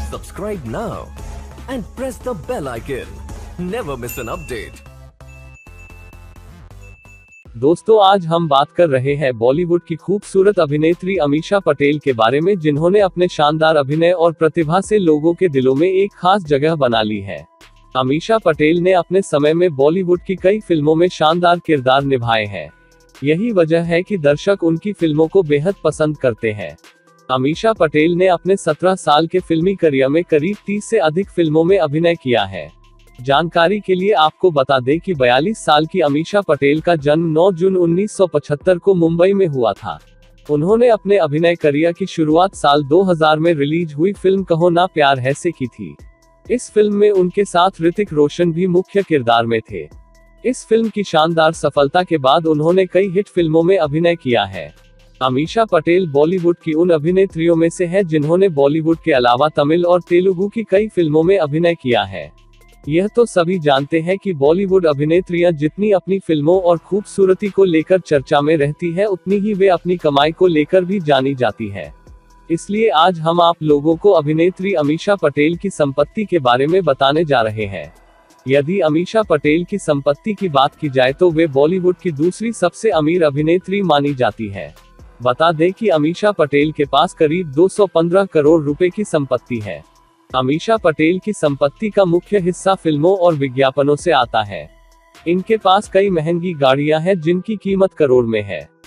Subscribe now and press the bell icon. Never miss an update. दोस्तों, आज हम बात कर रहे हैं बॉलीवुड की खूबसूरत अभिनेत्री अमीषा पटेल के बारे में, जिन्होंने अपने शानदार अभिनय और प्रतिभा से लोगों के दिलों में एक खास जगह बना ली है। अमीषा पटेल ने अपने समय में बॉलीवुड की कई फिल्मों में शानदार किरदार निभाए हैं। यही वजह है कि दर्शक उनकी फिल्मों को बेहद पसंद करते हैं। अमीषा पटेल ने अपने 17 साल के फिल्मी करियर में करीब 30 से अधिक फिल्मों में अभिनय किया है। जानकारी के लिए आपको बता दें कि 42 साल की अमीषा पटेल का जन्म 9 जून 1975 को मुंबई में हुआ था। उन्होंने अपने अभिनय करियर की शुरुआत साल 2000 में रिलीज हुई फिल्म कहो ना प्यार है से की थी। इस फिल्म में उनके साथ ऋतिक रोशन भी मुख्य किरदार में थे। इस फिल्म की शानदार सफलता के बाद उन्होंने कई हिट फिल्मों में अभिनय किया है। अमीषा पटेल बॉलीवुड की उन अभिनेत्रियों में से है जिन्होंने बॉलीवुड के अलावा तमिल और तेलुगु की कई फिल्मों में अभिनय किया है। यह तो सभी जानते हैं कि बॉलीवुड अभिनेत्रियां जितनी अपनी फिल्मों और खूबसूरती को लेकर चर्चा में रहती है, उतनी ही वे अपनी कमाई को लेकर भी जानी जाती है। इसलिए आज हम आप लोगों को अभिनेत्री अमीषा पटेल की संपत्ति के बारे में बताने जा रहे हैं। यदि अमीषा पटेल की संपत्ति की बात की जाए तो वे बॉलीवुड की दूसरी सबसे अमीर अभिनेत्री मानी जाती है। बता दें कि अमीषा पटेल के पास करीब 215 करोड़ रुपए की संपत्ति है। अमीषा पटेल की संपत्ति का मुख्य हिस्सा फिल्मों और विज्ञापनों से आता है। इनके पास कई महंगी गाड़ियां हैं जिनकी कीमत करोड़ में है।